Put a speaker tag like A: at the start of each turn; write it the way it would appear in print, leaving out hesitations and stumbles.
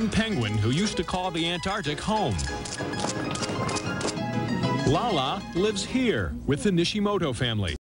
A: mutant penguin who used to call the Antarctic home. Lala lives here with the Nishimoto family.